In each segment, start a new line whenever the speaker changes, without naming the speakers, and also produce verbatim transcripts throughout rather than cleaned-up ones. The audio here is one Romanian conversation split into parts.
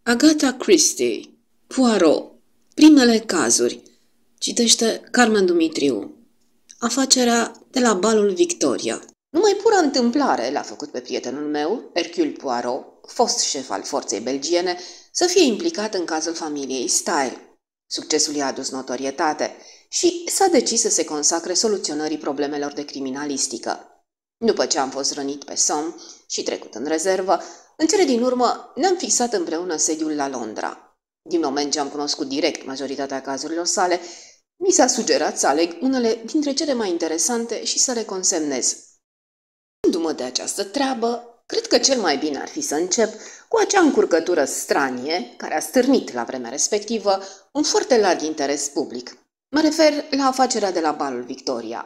Agatha Christie, Poirot, primele cazuri. Citește Carmen Dumitriu. Afacerea de la balul Victoria. Numai pură întâmplare l-a făcut pe prietenul meu, Hercule Poirot, fost șef al forței belgiene, să fie implicat în cazul familiei Style. Succesul i-a adus notorietate și s-a decis să se consacre soluționării problemelor de criminalistică. După ce am fost rănit pe Somme și trecut în rezervă, în cele din urmă ne-am fixat împreună sediul la Londra. Din moment ce am cunoscut direct majoritatea cazurilor sale, mi s-a sugerat să aleg unele dintre cele mai interesante și să le consemnez. Gândindu-mă de această treabă, cred că cel mai bine ar fi să încep cu acea încurcătură stranie care a stârnit la vremea respectivă un foarte larg interes public. Mă refer la afacerea de la balul Victoria.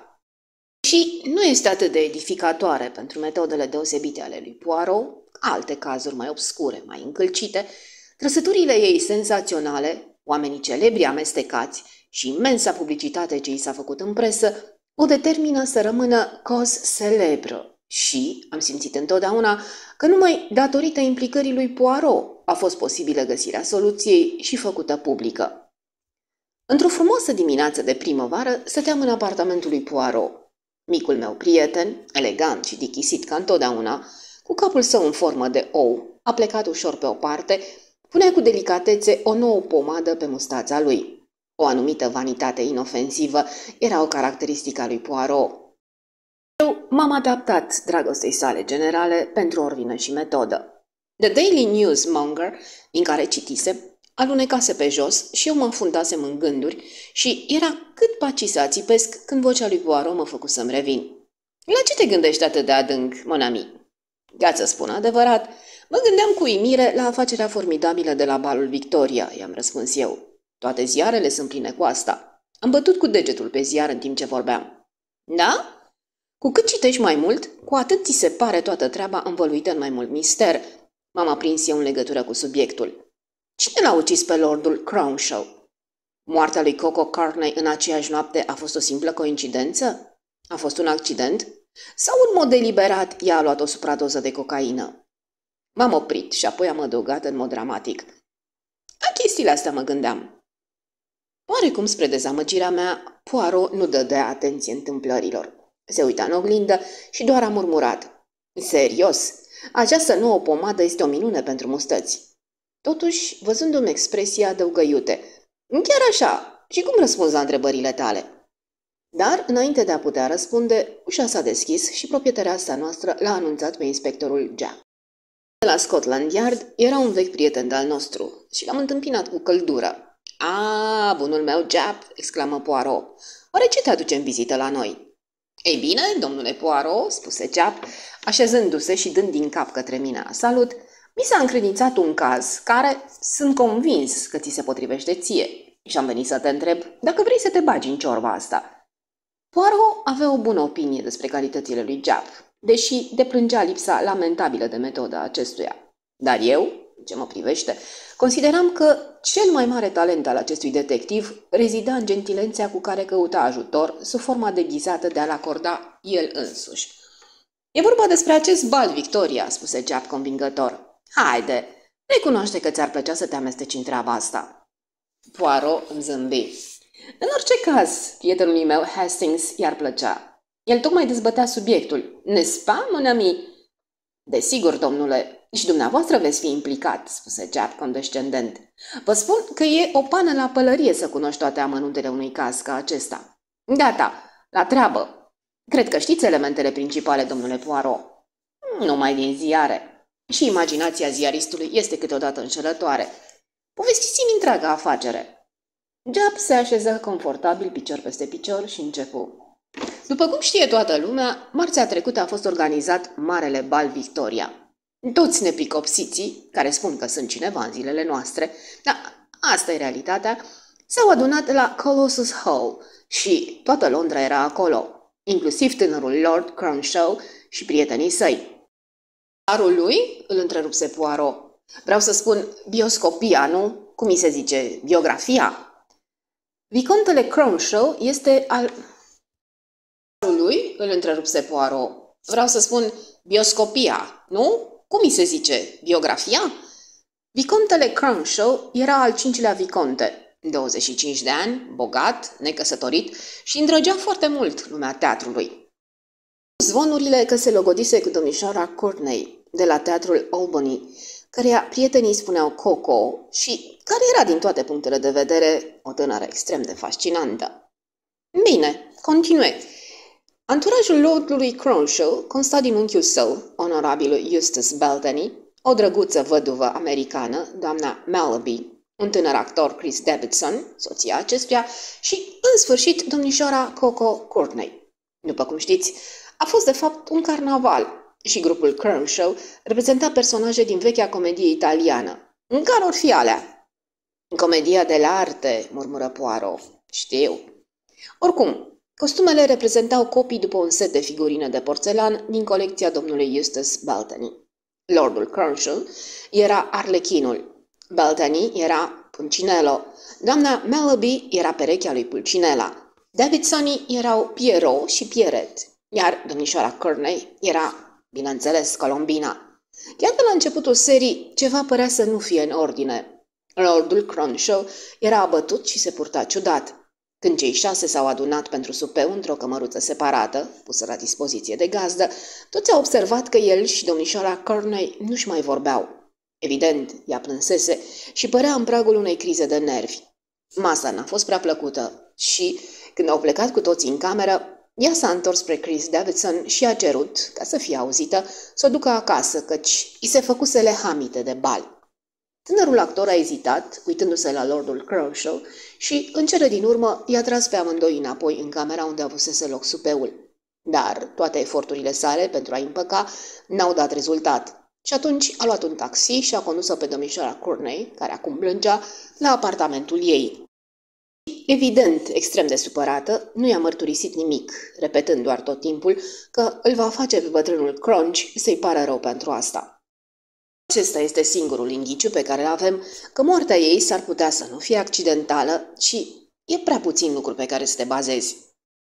Și nu este atât de edificatoare pentru metodele deosebite ale lui Poirot, alte cazuri mai obscure, mai încălcite, trăsăturile ei senzaționale, oamenii celebri amestecați și imensa publicitate ce i s-a făcut în presă, o determină să rămână cause celebră. Și am simțit întotdeauna că numai datorită implicării lui Poirot a fost posibilă găsirea soluției și făcută publică. Într-o frumoasă dimineață de primăvară stăteam în apartamentul lui Poirot. Micul meu prieten, elegant și dichisit ca întotdeauna, cu capul său în formă de ou, a plecat ușor pe o parte, punea cu delicatețe o nouă pomadă pe mustața lui. O anumită vanitate inofensivă era o caracteristică a lui Poirot. Eu m-am adaptat dragostei sale generale pentru ordine și metodă. The Daily Newsmonger, din care citise, alunecase pe jos și eu mă înfundasem în gânduri și era cât paci să ațipesc când vocea lui Poirot mă făcu să-mi revin. La ce te gândești atât de adânc, mon ami? Ca să spun adevărat, mă gândeam cu uimire la afacerea formidabilă de la balul Victoria, i-am răspuns eu. Toate ziarele sunt pline cu asta. Am bătut cu degetul pe ziar în timp ce vorbeam. Da? Cu cât citești mai mult, cu atât ți se pare toată treaba învăluită în mai mult mister. M-am aprins eu în legătură cu subiectul. Cine l-a ucis pe lordul Cronshaw? Moartea lui Coco Carney în aceeași noapte a fost o simplă coincidență? A fost un accident? Sau în mod deliberat ea a luat o supradoză de cocaină? M-am oprit și apoi am adăugat în mod dramatic. La chestiile astea mă gândeam. Oarecum spre dezamăgirea mea, Poirot nu dădea atenție întâmplărilor. Se uita în oglindă și doar a murmurat. Serios, această nouă pomadă este o minune pentru mustăți. Totuși, văzându-mi expresia, adăugă iute. Chiar așa, și cum răspunzi la întrebările tale? Dar, înainte de a putea răspunde, ușa s-a deschis și proprietăreasa noastră l-a anunțat pe inspectorul Jack. De la Scotland Yard era un vechi prieten de-al nostru și l-am întâmpinat cu căldură. A, bunul meu Jack, exclamă Poirot, oare ce te aduce în vizită la noi? Ei bine, domnule Poirot, spuse Jack, așezându-se și dând din cap către mine la salut, mi s-a încredințat un caz care sunt convins că ți se potrivește ție și am venit să te întreb dacă vrei să te bagi în ciorba asta. Poirot avea o bună opinie despre calitățile lui Japp, deși deplângea lipsa lamentabilă de metodă a acestuia. Dar eu, ce mă privește, consideram că cel mai mare talent al acestui detectiv rezida în gentilențea cu care căuta ajutor sub forma deghizată de a-l acorda el însuși. E vorba despre acest bal Victoria, spuse Japp convingător. Haide, recunoaște că ți-ar plăcea să te amesteci în treaba asta. Poirot îmi zâmbi. În orice caz, prietenului meu Hastings i-ar plăcea. El tocmai dezbătea subiectul. N'est-ce pas, mon ami? Desigur, domnule, și dumneavoastră veți fi implicat, spuse Japp condescendent. Vă spun că e o pană la pălărie să cunoști toate amănuntele unui caz ca acesta. Gata, la treabă. Cred că știți elementele principale, domnule Poirot. Numai din ziare. Și imaginația ziaristului este câteodată înșelătoare. Povestiți-mi întreaga afacere. Japp se așeză confortabil picior peste picior și începu. După cum știe toată lumea, marțea trecută a fost organizat Marele Bal Victoria. Toți nepricopsiții, care spun că sunt cineva în zilele noastre, dar asta e realitatea, s-au adunat la Colossus Hall și toată Londra era acolo, inclusiv tânărul Lord Cronshaw și prietenii săi. Arul lui? Îl întrerupse Poirot. Vreau să spun bioscopia, nu? Cum mi se zice? Biografia? Vicontele Cronshaw este al... Arul lui? Îl întrerupse Poirot. Vreau să spun bioscopia, nu? Cum mi se zice? Biografia? Vicontele Cronshaw era al cincilea viconte, douăzeci și cinci de ani, bogat, necăsătorit și îndrăgea foarte mult lumea teatrului. Zvonurile că se logodise cu domnișoara Courtney de la teatrul Albany, căreia prietenii spuneau Coco și care era din toate punctele de vedere o tânără extrem de fascinantă. Bine, continue. Anturajul lordului Cronshaw consta din unchiul său, onorabilul Eustace Beltany, o drăguță văduvă americană, doamna Mallaby, un tânăr actor, Chris Davidson, soția acestuia, și, în sfârșit, domnișoara Coco Courtney. După cum știți, a fost de fapt un carnaval și grupul Cronshaw reprezenta personaje din vechea comedie italiană. În care or fi alea? Comedia de la arte, murmură Poirot. Știu. Oricum, costumele reprezentau copii după un set de figurine de porțelan din colecția domnului Eustace Beltany. Lordul Cronshaw era Arlechinul, Beltany era Pulcinello, doamna Mallaby era perechea lui Pulcinella, Davidsonii erau Pierrot și Pierret, iar domnișoara Courtney era, bineînțeles, Colombina. Chiar de la începutul serii, ceva părea să nu fie în ordine. Lordul Cronshaw era abătut și se purta ciudat. Când cei șase s-au adunat pentru supeu într-o cămăruță separată, pusă la dispoziție de gazdă, toți au observat că el și domnișoara Courtney nu-și mai vorbeau. Evident, ea plânsese și părea în pragul unei crize de nervi. Masa n-a fost prea plăcută și, când au plecat cu toții în cameră, ea s-a întors spre Chris Davidson și a cerut, ca să fie auzită, să o ducă acasă, căci i se făcusele hamite de bal. Tânărul actor a ezitat, uitându-se la lordul Cronshaw, și, în cele din urmă, i-a tras pe amândoi înapoi în camera unde avusese loc supeul. Dar toate eforturile sale pentru a împăca n-au dat rezultat. Și atunci a luat un taxi și a condus-o pe domnișoara Courtney, care acum plângea, la apartamentul ei. Evident, extrem de supărată, nu i-a mărturisit nimic, repetând doar tot timpul că îl va face pe bătrânul Cronch să-i pară rău pentru asta. Acesta este singurul indiciu pe care îl avem, că moartea ei s-ar putea să nu fie accidentală și e prea puțin lucru pe care să te bazezi.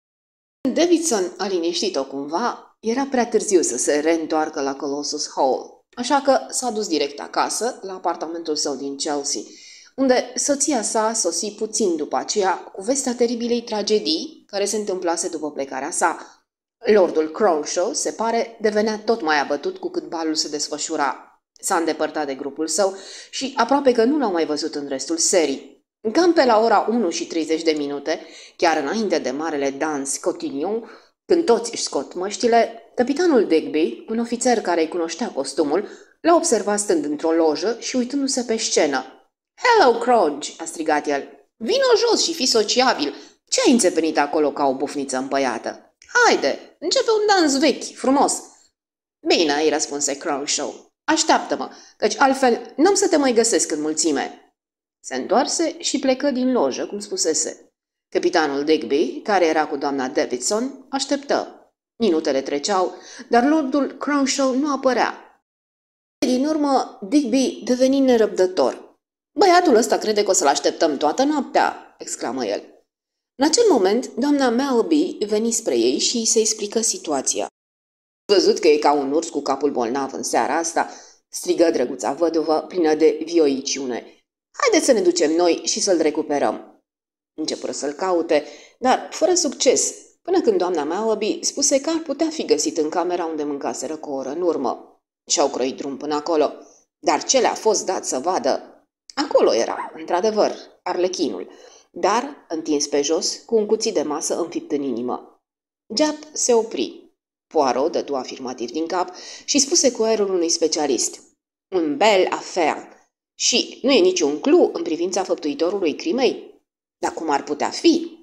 Davidson a liniștit-o cumva, era prea târziu să se reîntoarcă la Colossus Hall, așa că s-a dus direct acasă, la apartamentul său din Chelsea, unde soția sa sosi puțin după aceea cu vestea teribilei tragedii care se întâmplase după plecarea sa. Lordul Cronshaw, se pare, devenea tot mai abătut cu cât balul se desfășura. S-a îndepărtat de grupul său și aproape că nu l-au mai văzut în restul serii. Cam pe la ora unu și treizeci de minute, chiar înainte de marele dans cotillon, când toți își scot măștile, capitanul Digby, un ofițer care îi cunoștea costumul, l-a observat stând într-o lojă și uitându-se pe scenă. "Hello, Cronch!" a strigat el. "Vino jos și fii sociabil! Ce ai înțepenit acolo ca o bufniță împăiată? Haide, începe un dans vechi, frumos!" "Bine," îi răspunse Cronshaw. "Așteaptă-mă, căci altfel n-am să te mai găsesc în mulțime." Se întoarse și plecă din lojă, cum spusese. Capitanul Digby, care era cu doamna Davidson, așteptă. Minutele treceau, dar lordul Cronshaw nu apărea. Din urmă, Digby deveni nerăbdător. "Băiatul ăsta crede că o să-l așteptăm toată noaptea!" exclamă el. În acel moment, doamna Mallaby veni spre ei și se explică situația. "Văzut că e ca un urs cu capul bolnav în seara asta?" strigă drăguța văduvă, plină de vioiciune. "Haideți să ne ducem noi și să-l recuperăm." Începură să-l caute, dar fără succes, până când doamna Mallaby spuse că ar putea fi găsit în camera unde mâncaseră cu o oră în urmă. Și-au croit drum până acolo, dar ce le-a fost dat să vadă? Acolo era, într-adevăr, Arlechinul, dar întins pe jos, cu un cuțit de masă înfipt în inimă. Japp se opri. Poirot dădu afirmativ din cap și spuse cu aerul unui specialist. "Un bel afer. Și nu e niciun clu în privința făptuitorului crimei? Dar cum ar putea fi?"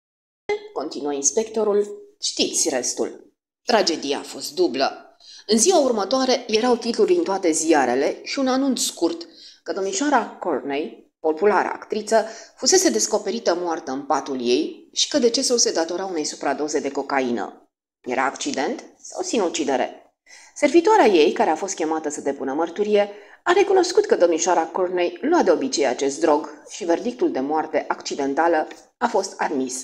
Continuă inspectorul, "știți restul." Tragedia a fost dublă. În ziua următoare erau titluri în toate ziarele și un anunț scurt că domnișoara Courtney, populară actriță, fusese descoperită moartă în patul ei și că decesul se datora unei supradoze de cocaină. Era accident sau sinucidere? Servitoarea ei, care a fost chemată să depună mărturie, a recunoscut că domnișoara Courtney lua de obicei acest drog și verdictul de moarte accidentală a fost admis.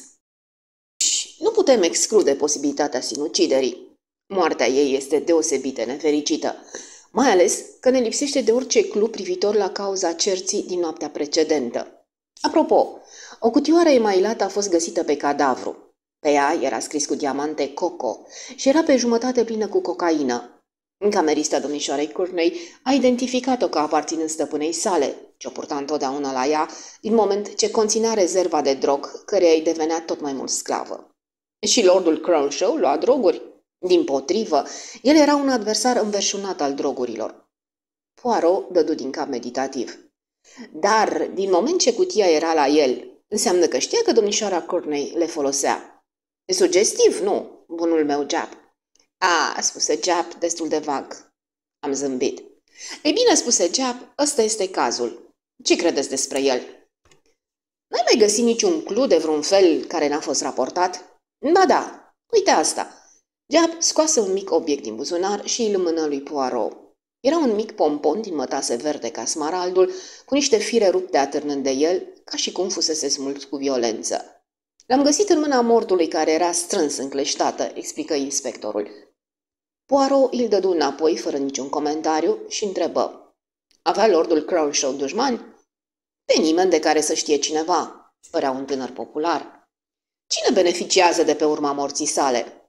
Și nu putem exclude posibilitatea sinuciderii. Moartea ei este deosebit de nefericită. mai ales că ne lipsește de orice club privitor la cauza cerții din noaptea precedentă. Apropo, o cutioară emailată a fost găsită pe cadavru. Pe ea era scris cu diamante Coco și era pe jumătate plină cu cocaină. Camerista domnișoarei Courtney a identificat-o ca aparținând stăpânei sale, ce o purta întotdeauna la ea, din moment ce conținea rezerva de drog, căreia îi devenea tot mai mult sclavă. Și lordul Cronshaw lua droguri. Dimpotrivă, el era un adversar înverșunat al drogurilor. Poirot dădu din cap meditativ. Dar, din moment ce cutia era la el, înseamnă că știa că domnișoara Courtney le folosea. E sugestiv, nu, bunul meu Jap? A, spuse Jap destul de vag. Am zâmbit. Ei bine, spuse Jap, ăsta este cazul. Ce credeți despre el? N-ai mai găsit niciun clu de vreun fel care n-a fost raportat? Ba da, uite asta. Jap scoase un mic obiect din buzunar și îl mână lui Poirot. Era un mic pompon din mătase verde ca smaraldul, cu niște fire rupte atârnând de el, ca și cum fusese smuls cu violență. L-am găsit în mâna mortului care era strâns încleștată, explică inspectorul. Poirot îl dădu înapoi fără niciun comentariu și întrebă. Avea lordul Cronshaw dușmani? Pe nimeni de care să știe cineva. Părea un tânăr popular. Cine beneficiază de pe urma morții sale?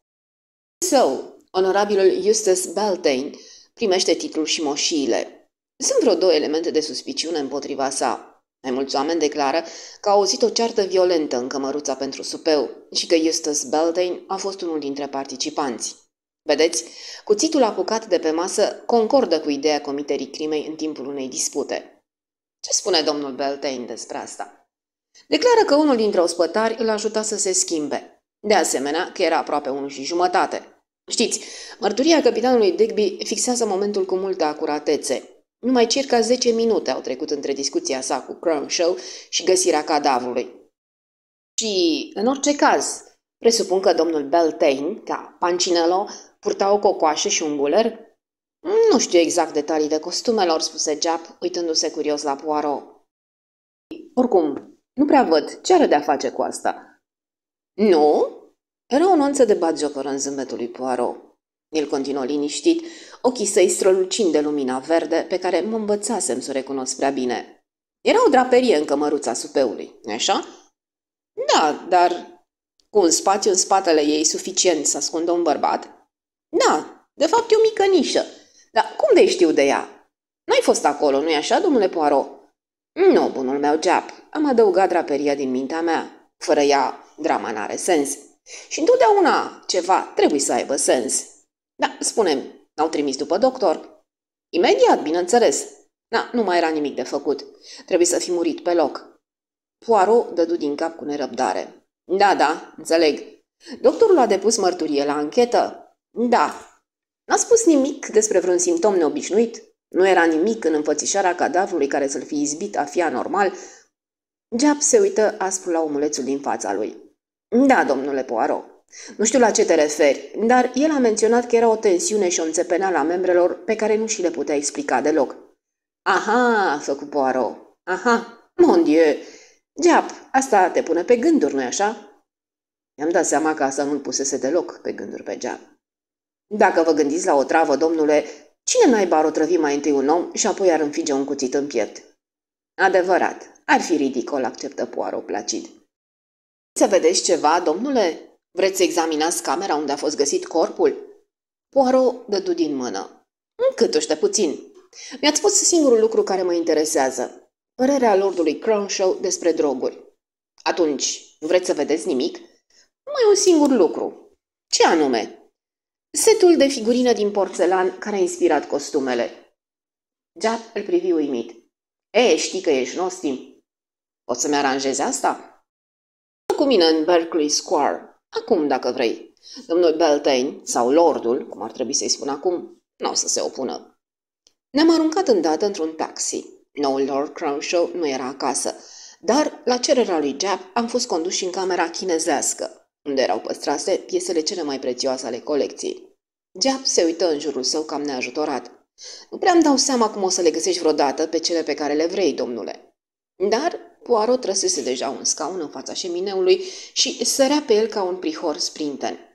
Său, onorabilul Eustace Beltane primește titlul și moșiile. Sunt vreo două elemente de suspiciune împotriva sa. Mai mulți oameni declară că au auzit o ceartă violentă în cămăruța pentru supeu și că Eustace Beltane a fost unul dintre participanți. Vedeți, cuțitul apucat de pe masă concordă cu ideea comiterii crimei în timpul unei dispute. Ce spune domnul Beltane despre asta? Declară că unul dintre ospătari îl ajuta să se schimbe. De asemenea, că era aproape unu și jumătate. Știți, mărturia capitanului Digby fixează momentul cu multă acuratețe. Numai circa zece minute au trecut între discuția sa cu Cronshaw și găsirea cadavrului. Și, în orice caz, presupun că domnul Beltane, ca Pancinello, purta o cocoașă și un guler? Nu știu exact detaliile costumelor, spuse Jap, uitându-se curios la Poirot. Oricum, nu prea văd ce are de-a face cu asta. Nu? Era o nuanță de batjocoră în zâmbetul lui Poirot. El continuă liniștit, ochii săi strălucind de lumina verde pe care mă învățasem să o recunosc prea bine. Era o draperie în cămăruța supeului, nu așa? Da, dar cu un spațiu în spatele ei suficient să ascundă un bărbat? Da, de fapt e o mică nișă. Dar cum de știu de ea? N-ai fost acolo, nu-i așa, domnule Poirot? Nu, bunul meu Jap, am adăugat draperia din mintea mea. Fără ea, drama n-are sens. Și întotdeauna ceva trebuie să aibă sens. Da, spune-mi, n-au trimis după doctor? Imediat, bineînțeles. Da, nu mai era nimic de făcut. Trebuie să fi murit pe loc. Poirot dădu din cap cu nerăbdare. Da, da, înțeleg. Doctorul a depus mărturie la anchetă? Da. N-a spus nimic despre vreun simptom neobișnuit? Nu era nimic în înfățișarea cadavrului care să-l fi izbit a fi anormal? Jap se uită aspru la omulețul din fața lui. Da, domnule Poirot. Nu știu la ce te referi, dar el a menționat că era o tensiune și o înțepeneală a membrelor pe care nu și le putea explica deloc. Aha, a făcut Poirot. Aha, mon Dieu. Jap, asta te pune pe gânduri, nu-i așa? I-am dat seama că asta nu-l pusese deloc pe gânduri pe Jap. Dacă vă gândiți la o travă, domnule, cine naiba ar otrăvi mai întâi un om și apoi ar înfige un cuțit în piept? Adevărat, ar fi ridicol, acceptă Poirot placid. Să vedeți ceva, domnule? Vreți să examinați camera unde a fost găsit corpul? Poirot dădu din mână. Câtuște puțin. Mi-ați spus singurul lucru care mă interesează. Părerea lordului Cronshaw despre droguri. Atunci, nu vreți să vedeți nimic? Numai un singur lucru. Ce anume? Setul de figurină din porțelan care a inspirat costumele. Jap îl privi uimit. E, știi că ești nostim. Poți să-mi aranjezi asta? Cu mine în Berkeley Square. Acum, dacă vrei. Domnul Beltane, sau lordul, cum ar trebui să-i spun acum, nu o să se opună. Ne-am aruncat îndată într-un taxi. Noul Lord Cronshaw nu era acasă, dar, la cererea lui Jap, am fost conduși în camera chinezească, unde erau păstrate piesele cele mai prețioase ale colecției. Jap se uită în jurul său cam neajutorat. Nu prea îmi dau seama cum o să le găsești vreodată pe cele pe care le vrei, domnule. Dar Poirot trăsese deja un scaun în fața șemineului și sărea pe el ca un prihor sprinten.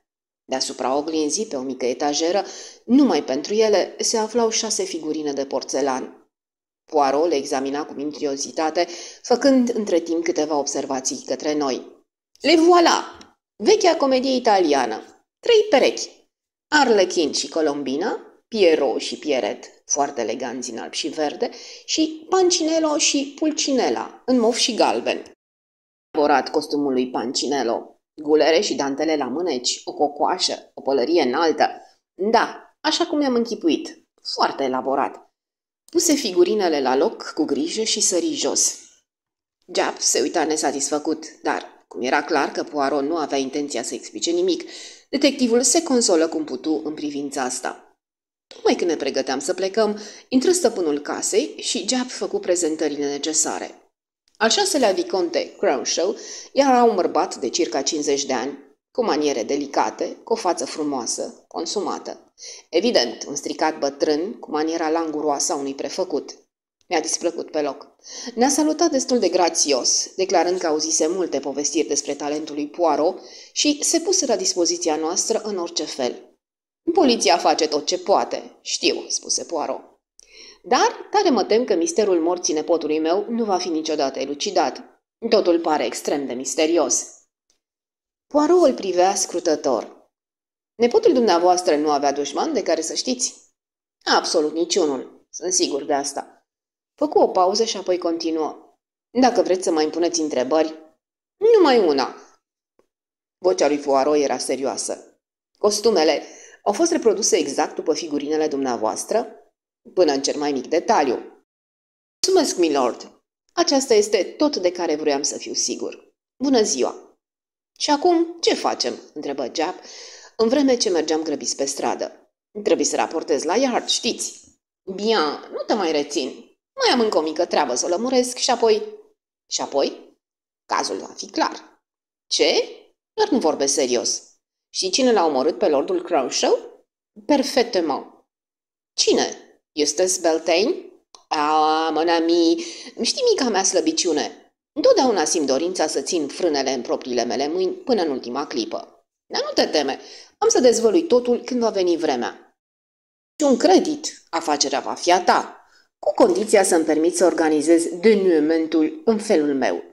Deasupra oglinzii, pe o mică etajeră, numai pentru ele, se aflau șase figurine de porțelan. Poirot le examina cu minuțiozitate, făcând între timp câteva observații către noi. Le voilà! Vechea comedie italiană. Trei perechi. Arlechin și Colombina, Pierrot și Pierret, foarte eleganți în alb și verde, și Pancinello și Pulcinella, în mov și galben. Elaborat costumul lui Pancinello, gulere și dantele la mâneci, o cocoașă, o pălărie înaltă. Da, așa cum mi-am închipuit. Foarte elaborat. Puse figurinele la loc cu grijă și sări jos. Japp se uita nesatisfăcut, dar, cum era clar că Poirot nu avea intenția să explice nimic, detectivul se consolă cum putu în privința asta. Tocmai când ne pregăteam să plecăm, intră stăpânul casei și Japp făcu prezentările necesare. Al șaselea viconte, Cronshaw, era un bărbat de circa cincizeci de ani, cu maniere delicate, cu o față frumoasă, consumată. Evident, un stricat bătrân, cu maniera languroasă a unui prefăcut. Mi-a displăcut pe loc. Ne-a salutat destul de grațios, declarând că auzise multe povestiri despre talentul lui Poirot și se puse la dispoziția noastră în orice fel. Poliția face tot ce poate, știu, spuse Poirot. Dar tare mă tem că misterul morții nepotului meu nu va fi niciodată elucidat. Totul pare extrem de misterios. Poirot îl privea scrutător. Nepotul dumneavoastră nu avea dușman de care să știți? Absolut niciunul, sunt sigur de asta. Făcu o pauză și apoi continuă. Dacă vreți să mai impuneți întrebări, numai una. Vocea lui Poirot era serioasă. Costumele au fost reproduse exact după figurinele dumneavoastră? Până în cel mai mic detaliu. Mulțumesc, milord. Aceasta este tot de care vroiam să fiu sigur. Bună ziua! Și acum, ce facem? Întrebă Japp, în vreme ce mergeam grăbiți pe stradă. Trebuie să raportez la Yard, știți. Bine, nu te mai rețin. Mai am încă o mică treabă să o lămuresc și apoi... Și apoi? Cazul va fi clar. Ce? Doar nu vorbesc serios. Și cine l-a omorât pe lordul Cronshaw? Perfectement. Cine? Eustace Beltane? Ah, mon ami, știi mica mea slăbiciune. Întotdeauna simt dorința să țin frânele în propriile mele mâini până în ultima clipă. Dar nu te teme, am să dezvălui totul când va veni vremea. Și un credit, afacerea va fi a ta, cu condiția să-mi permit să organizez denuementul în felul meu.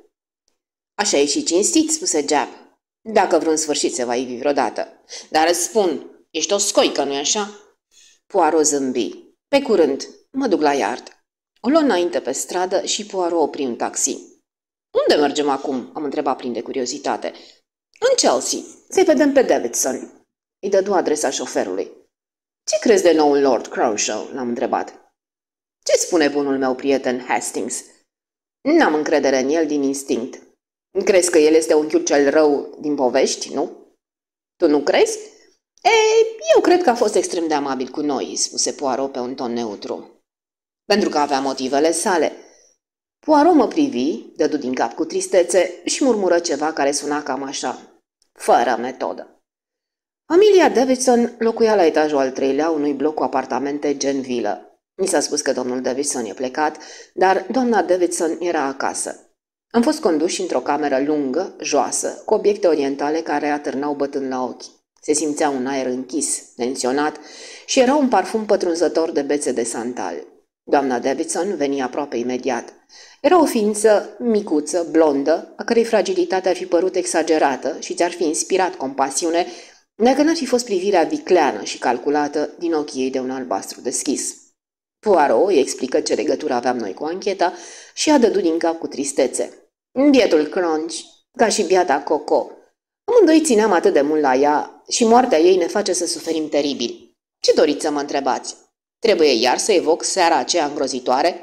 Așa e și cinstit, spuse Japp, dacă vreun sfârșit se va ivi vreodată. Dar îți spun, ești o scoică, nu-i așa? Poirot zâmbi. Pe curând, mă duc la Yard. O luă înainte pe stradă și Poirot opri un taxi. Unde mergem acum? Am întrebat plin de curiozitate. În Chelsea. Să-i vedem pe Davidson. Îi dădu adresa șoferului. Ce crezi de noul Lord Cronshaw? L-am întrebat. Ce spune bunul meu prieten Hastings? N-am încredere în el din instinct. Crezi că el este unchiul cel rău din povești, nu? Tu nu crezi? E, eu cred că a fost extrem de amabil cu noi, spuse Poirot pe un ton neutru. Pentru că avea motivele sale. Poirot mă privi, dădu din cap cu tristețe și murmură ceva care suna cam așa. Fără metodă. Familia Davidson locuia la etajul al treilea unui bloc cu apartamente gen vilă. Mi s-a spus că domnul Davidson e plecat, dar doamna Davidson era acasă. Am fost conduși într-o cameră lungă, joasă, cu obiecte orientale care atârnau bătând la ochi. Se simțea un aer închis, tensionat și era un parfum pătrunzător de bețe de santal. Doamna Davidson veni aproape imediat. Era o ființă micuță, blondă, a cărei fragilitate ar fi părut exagerată și ți-ar fi inspirat compasiune dacă n-ar fi fost privirea vicleană și calculată din ochii ei de un albastru deschis. Poirot îi explică ce legătură aveam noi cu ancheta și a dădu din cap cu tristețe. Bietul Crunch, ca și biata Coco. Amândoi țineam atât de mult la ea și moartea ei ne face să suferim teribil. Ce doriți să mă întrebați? Trebuie iar să evoc seara aceea îngrozitoare?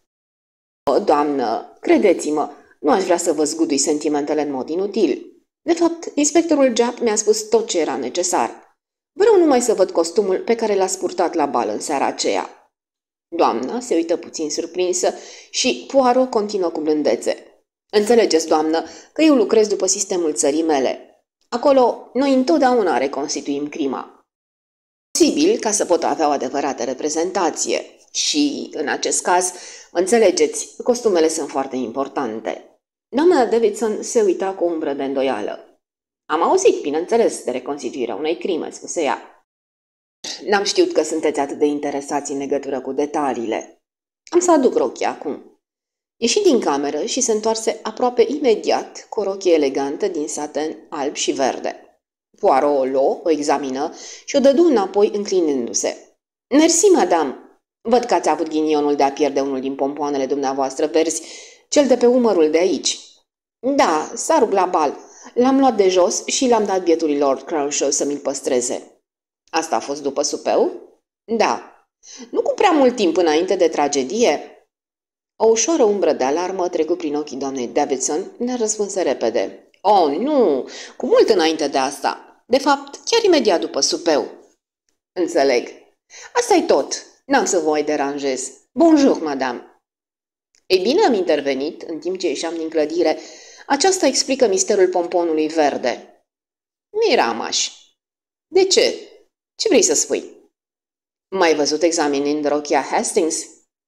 O, doamnă, credeți-mă, nu aș vrea să vă zgudui sentimentele în mod inutil. De fapt, inspectorul Japp mi-a spus tot ce era necesar. Vreau numai să văd costumul pe care l-a purtat la bal în seara aceea. Doamna se uită puțin surprinsă și Poirot continuă cu blândețe. Înțelegeți, doamnă, că eu lucrez după sistemul țării mele. Acolo, noi întotdeauna reconstituim crima. Posibil ca să pot avea o adevărată reprezentație și, în acest caz, înțelegeți, costumele sunt foarte importante. Doamna Davidson se uita cu o umbră de îndoială. Am auzit, bineînțeles, de reconstituirea unei crime, spuse ea. N-am știut că sunteți atât de interesați în legătură cu detaliile. Am să aduc rochia acum. Ieși din cameră și se întoarse aproape imediat cu o rochie elegantă din satin alb și verde. Poirot o luă, o examină și o dădu înapoi înclinându-se. Mersi, madame. Văd că ați avut ghinionul de a pierde unul din pompoanele dumneavoastră verzi, cel de pe umărul de aici. Da, sarul la bal. L-am luat de jos și l-am dat bietului Lord Crawshaw să mi-l păstreze. Asta a fost după supeu? Da. Nu cu prea mult timp înainte de tragedie? O ușoară umbră de alarmă trecu prin ochii doamnei Davidson, dar răspunse repede. Oh, nu, cu mult înainte de asta. De fapt, chiar imediat după supeu. Înțeleg. Asta-i tot. N-am să vă mai deranjez. Bonjour, madame. Ei bine, am intervenit, în timp ce ieșeam din clădire. Aceasta explică misterul pomponului verde. Miramaș. De ce? Ce vrei să spui? M-ai văzut examinând rochia Hastings?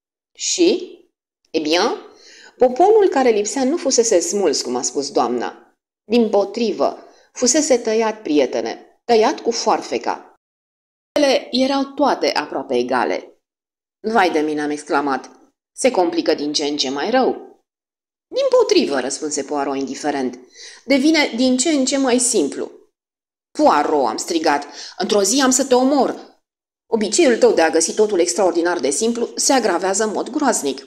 Și? E bine, pomponul care lipsea nu fusese smuls, cum a spus doamna. Dimpotrivă, fusese tăiat, prietene, tăiat cu foarfeca. Ele erau toate aproape egale. Vai de mine, am exclamat. Se complică din ce în ce mai rău. Dimpotrivă, răspunse Poirot indiferent. Devine din ce în ce mai simplu. Poirot, am strigat, într-o zi am să te omor. Obiceiul tău de a găsi totul extraordinar de simplu se agravează în mod groaznic.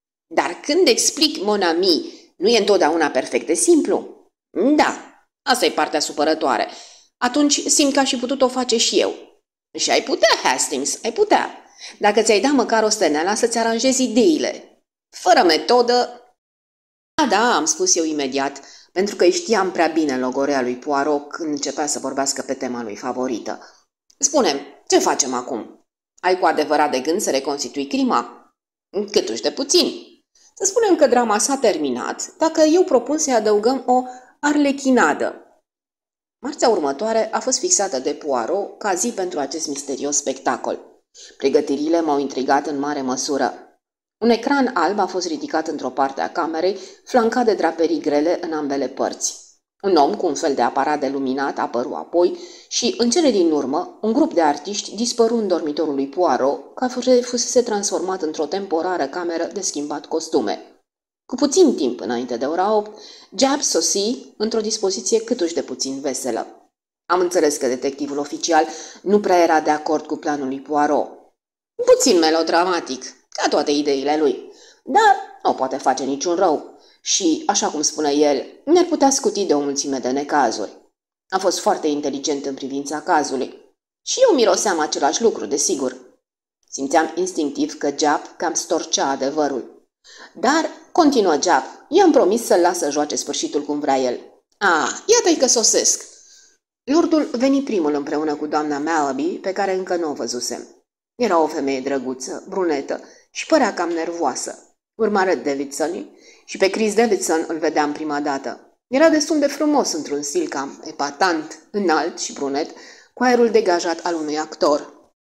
Dar când explic, mon ami, nu e întotdeauna perfect de simplu? Da, asta e partea supărătoare. Atunci simt că aș fi putut o face și eu. Și ai putea, Hastings, ai putea. Dacă ți-ai da măcar o steneala să-ți aranjezi ideile. Fără metodă... Da, da, am spus eu imediat, pentru că îi știam prea bine logorea lui Poirot când începea să vorbească pe tema lui favorită. Spune-mi, ce facem acum? Ai cu adevărat de gând să reconstitui crima? Câtuși de puțin. Să spunem că drama s-a terminat, dacă eu propun să-i adăugăm o arlechinadă. Marțea următoare a fost fixată de Poirot ca zi pentru acest misterios spectacol. Pregătirile m-au intrigat în mare măsură. Un ecran alb a fost ridicat într-o parte a camerei, flancat de draperii grele în ambele părți. Un om cu un fel de aparat de luminat apăru apoi și, în cele din urmă, un grup de artiști dispăru în dormitorul lui Poirot, care fusese transformat într-o temporară cameră de schimbat costume. Cu puțin timp înainte de ora opt, Japp sosi într-o dispoziție câtuși de puțin veselă. Am înțeles că detectivul oficial nu prea era de acord cu planul lui Poirot. Puțin melodramatic, ca toate ideile lui, dar nu poate face niciun rău. Și, așa cum spune el, ne-ar putea scuti de o mulțime de necazuri. A fost foarte inteligent în privința cazului. Și eu miroseam același lucru, desigur. Simțeam instinctiv că Japp cam storcea adevărul. Dar, continuă Japp, i-am promis să-l las să joace sfârșitul cum vrea el. Ah, iată-i că sosesc. Lordul veni primul împreună cu doamna Malaby, pe care încă nu o văzusem. Era o femeie drăguță, brunetă și părea cam nervoasă. Urmară Davidson și pe Chris Davidson îl vedeam prima dată. Era destul de frumos într-un stil cam epatant, înalt și brunet, cu aerul degajat al unui actor.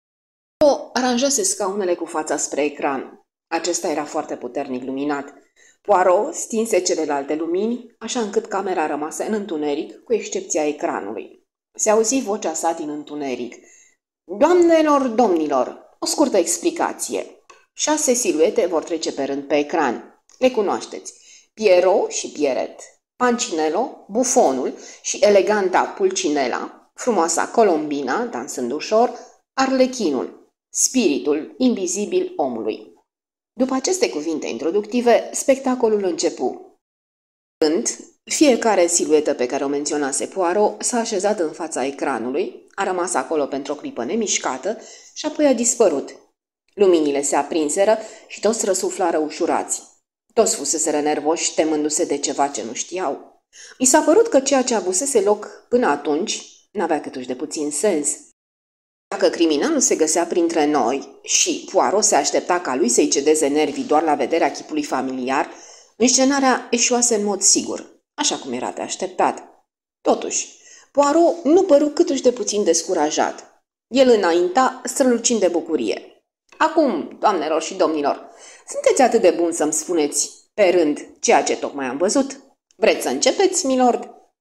O aranjase scaunele cu fața spre ecran. Acesta era foarte puternic luminat. Poirot stinse celelalte lumini, așa încât camera rămase în întuneric, cu excepția ecranului. Se auzi vocea sa din întuneric. Doamnelor, domnilor, o scurtă explicație. Șase siluete vor trece pe rând pe ecran. Le cunoașteți. Pierrot și Pierrette, Pancinello, bufonul și eleganta Pulcinella, frumoasa Colombina, dansând ușor, Arlechinul, spiritul invizibil omului. După aceste cuvinte introductive, spectacolul începu. Când fiecare siluetă pe care o menționase Poirot s-a așezat în fața ecranului, a rămas acolo pentru o clipă nemișcată și apoi a dispărut. Luminile se aprinseră și toți răsuflară ușurați. Toți fuseseră nervoși, temându-se de ceva ce nu știau. Mi s-a părut că ceea ce avusese loc până atunci n-avea câtuși de puțin sens. Dacă criminalul se găsea printre noi și Poirot se aștepta ca lui să-i cedeze nervii doar la vederea chipului familiar, înscenarea eșuase în mod sigur, așa cum era de așteptat. Totuși, Poirot nu păru câtuși de puțin descurajat. El înainta, strălucind de bucurie. Acum, doamnelor și domnilor, sunteți atât de buni să-mi spuneți pe rând ceea ce tocmai am văzut? Vreți să începeți, milord?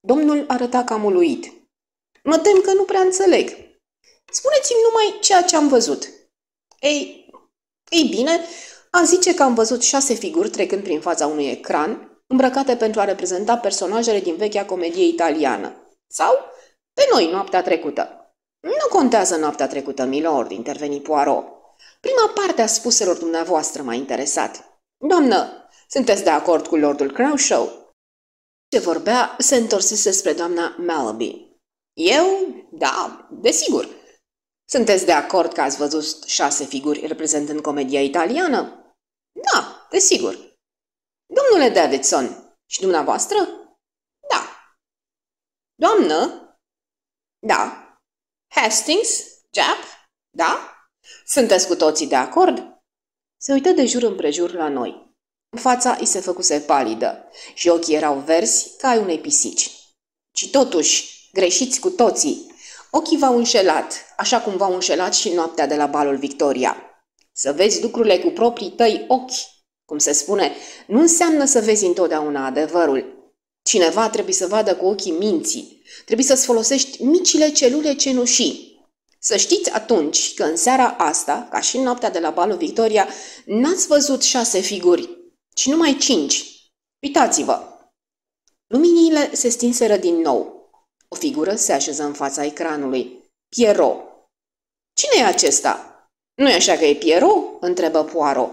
Domnul arăta cam uluit. Mă tem că nu prea înțeleg. Spuneți-mi numai ceea ce am văzut. Ei, ei bine, a zice că am văzut șase figuri trecând prin fața unui ecran, îmbrăcate pentru a reprezenta personajele din vechea comedie italiană. Sau pe noi noaptea trecută. Nu contează noaptea trecută, milord, interveni Poirot. Prima parte a spuselor dumneavoastră m-a interesat. Doamnă, sunteți de acord cu lordul Crawshaw? Ce vorbea se întorsese spre doamna Malaby. Eu? Da, desigur. Sunteți de acord că ați văzut șase figuri reprezentând comedia italiană? Da, desigur. Domnule Davidson, și dumneavoastră? Da. Doamnă? Da. Hastings? Japp? Da? Sunteți cu toții de acord? Se uită de jur împrejur la noi. Fața îi se făcuse palidă și ochii erau verzi ca ai unei pisici. Și totuși, greșiți cu toții. Ochii v-au înșelat, așa cum v-au înșelat și noaptea de la balul Victoria. Să vezi lucrurile cu proprii tăi ochi, cum se spune, nu înseamnă să vezi întotdeauna adevărul. Cineva trebuie să vadă cu ochii minții, trebuie să-ți folosești micile celule cenușii. Să știți atunci că în seara asta, ca și în noaptea de la balul Victoria, n-ați văzut șase figuri, ci numai cinci. Uitați-vă! Luminile se stinseră din nou. O figură se așeză în fața ecranului. Pierrot. Cine e acesta? Nu-i așa că e Pierrot? Întrebă Poirot.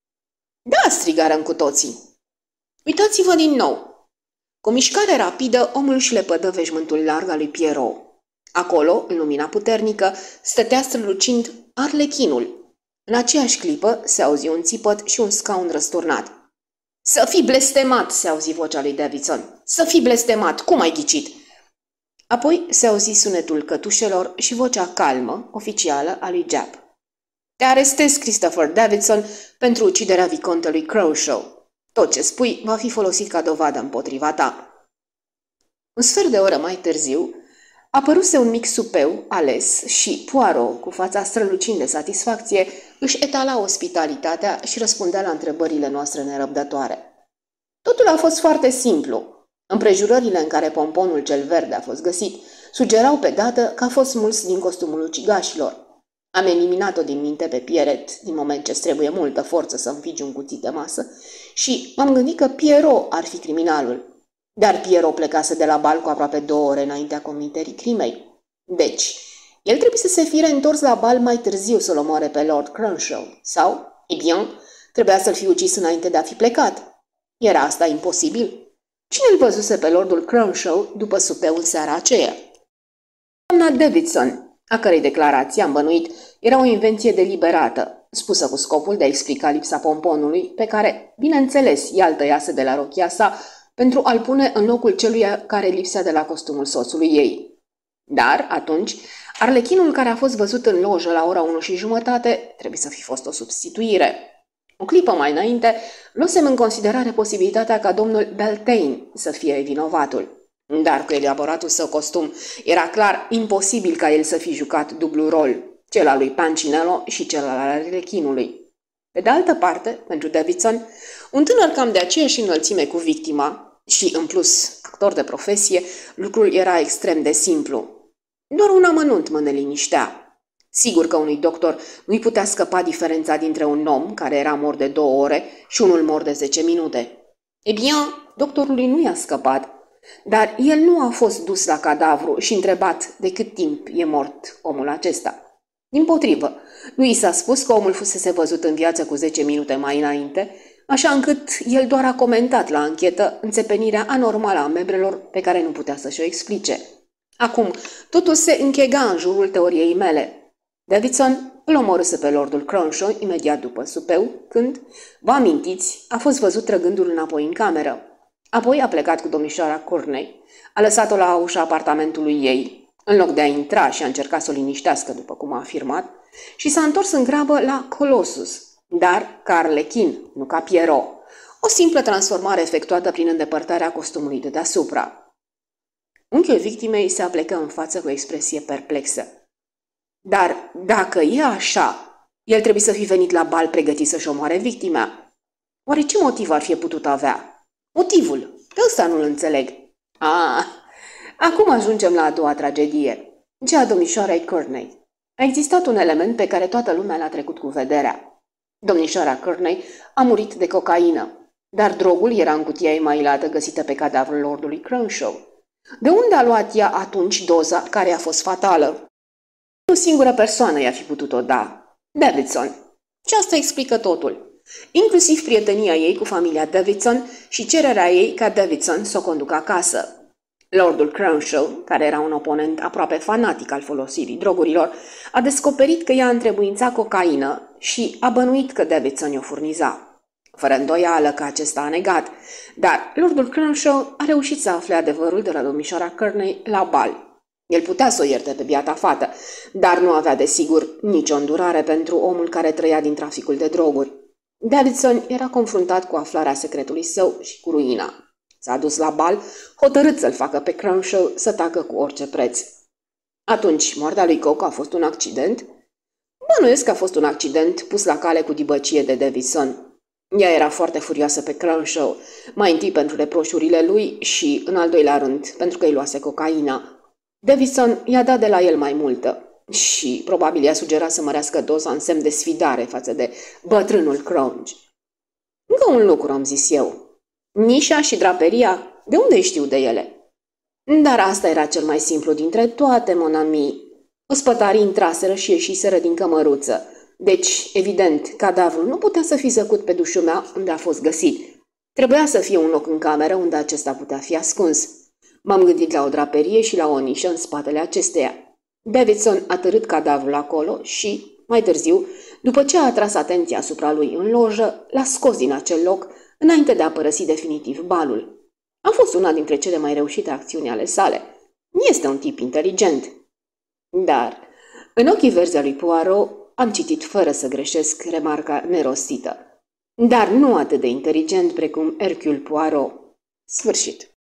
Da, strigară cu toții. Uitați-vă din nou. Cu o mișcare rapidă, omul își lepădă veșmântul larg al lui Pierrot. Acolo, în lumina puternică, stătea strălucind arlechinul. În aceeași clipă se auzi un țipăt și un scaun răsturnat. Să fii blestemat, se auzi vocea lui Davidson. Să fii blestemat, cum ai ghicit? Apoi se auzi sunetul cătușelor și vocea calmă, oficială, a lui Japp. Te arestez, Christopher Davidson, pentru uciderea vicontelui Crawshaw. Tot ce spui va fi folosit ca dovadă împotriva ta. Un sfert de oră mai târziu, apăruse un mic supeu ales și Poirot, cu fața strălucind de satisfacție, își etala ospitalitatea și răspundea la întrebările noastre nerăbdătoare. Totul a fost foarte simplu. Împrejurările în care pomponul cel verde a fost găsit sugerau pe dată că a fost smuls din costumul ucigașilor. Am eliminat-o din minte pe Pierret, din moment ce trebuie multă forță să înfigi un cuțit de masă, și m-am gândit că Pierrot ar fi criminalul. Dar Pierrot plecase de la bal cu aproape două ore înaintea comiterii crimei. Deci, el trebuie să se fi reîntors la bal mai târziu să-l omoare pe Lord Crawshaw. Sau, e bine, trebuia să-l fi ucis înainte de a fi plecat. Era asta imposibil? Cine îl văzuse pe Lordul Crawshaw după supeu în seara aceea? Doamna Davidson, a cărei declarație, am bănuit, era o invenție deliberată, spusă cu scopul de a explica lipsa pomponului, pe care, bineînțeles, ea îl tăiase de la rochia sa, pentru a-l pune în locul celuia care lipsea de la costumul soțului ei. Dar, atunci, arlechinul care a fost văzut în lojă la ora unu și jumătate trebuie să fi fost o substituire. O clipă mai înainte, luasem în considerare posibilitatea ca domnul Beltane să fie vinovatul. Dar cu elaboratul său costum era clar imposibil ca el să fi jucat dublu rol, cel al lui Pancinello și cel al arlechinului. Pe de altă parte, pentru Davidson, un tânăr cam de aceeași înălțime cu victima și, în plus, actor de profesie, lucrul era extrem de simplu. Doar un amănunt mă neliniștea. Sigur că unui doctor nu-i putea scăpa diferența dintre un om care era mort de două ore și unul mort de zece minute. E bine, doctorului nu i-a scăpat, dar el nu a fost dus la cadavru și întrebat de cât timp e mort omul acesta. Dimpotrivă, lui i s-a spus că omul fusese văzut în viață cu zece minute mai înainte, așa încât el doar a comentat la anchetă înțepenirea anormală a membrelor pe care nu putea să-și o explice. Acum, totul se închega în jurul teoriei mele. Davidson îl omorâse pe Lordul Crawshaw imediat după supeu, când, vă amintiți, a fost văzut trăgându-l înapoi în cameră. Apoi a plecat cu domnișoara Courtney, a lăsat-o la ușa apartamentului ei, în loc de a intra și a încercat să o liniștească, după cum a afirmat, și s-a întors în grabă la Colossus, dar ca arlechin, nu ca Pierrot, o simplă transformare efectuată prin îndepărtarea costumului de deasupra. Unchiul victimei se aplecă în față cu o expresie perplexă. Dar dacă e așa, el trebuie să fi venit la bal pregătit să-și omoare victima. Oare ce motiv ar fi putut avea? Motivul, pe ăsta nu-l înțeleg. Ah, Acum ajungem la a doua tragedie, cea a domnișoarei Courtney. A existat un element pe care toată lumea l-a trecut cu vederea. Domnișoara Courtney a murit de cocaină, dar drogul era în cutia emailată găsită pe cadavrul lordului Cronshaw. De unde a luat ea atunci doza care a fost fatală? O singură persoană i-a fi putut-o da, Davidson. Și asta explică totul, inclusiv prietenia ei cu familia Davidson și cererea ei ca Davidson să o conducă acasă. Lordul Cronshaw, care era un oponent aproape fanatic al folosirii drogurilor, a descoperit că ea întrebuința cocaină și a bănuit că Davidson i-o furniza. Fără îndoială că acesta a negat, dar Lordul Cronshaw a reușit să afle adevărul de la domnișoara Courtney la bal. El putea să o ierte pe biata fată, dar nu avea desigur nicio îndurare pentru omul care trăia din traficul de droguri. Davidson era confruntat cu aflarea secretului său și cu ruina. S-a dus la bal, hotărât să-l facă pe Cronshaw să tacă cu orice preț. Atunci, moartea lui Coke a fost un accident? Bănuiesc că a fost un accident pus la cale cu dibăcie de Davidson. Ea era foarte furioasă pe Cronshaw, mai întâi pentru reproșurile lui și, în al doilea rând, pentru că îi luase cocaina. Davidson i-a dat de la el mai multă și probabil i-a sugerat să mărească doza în semn de sfidare față de bătrânul Cronge. Încă un lucru, am zis eu. Nișa și draperia, de unde știu de ele? Dar asta era cel mai simplu dintre toate, mon ami. Ospătarii intraseră și ieșiseră din cămăruță. Deci, evident, cadavrul nu putea să fi zăcut pe dușumea unde a fost găsit. Trebuia să fie un loc în cameră unde acesta putea fi ascuns. M-am gândit la o draperie și la o nișă în spatele acesteia. Davidson a târât cadavrul acolo și, mai târziu, după ce a atras atenția asupra lui în lojă, l-a scos din acel loc înainte de a părăsi definitiv balul. A fost una dintre cele mai reușite acțiuni ale sale. Este un tip inteligent. Dar, în ochii verzi al lui Poirot, am citit fără să greșesc remarca nerostită. Dar nu atât de inteligent precum Hercule Poirot. Sfârșit.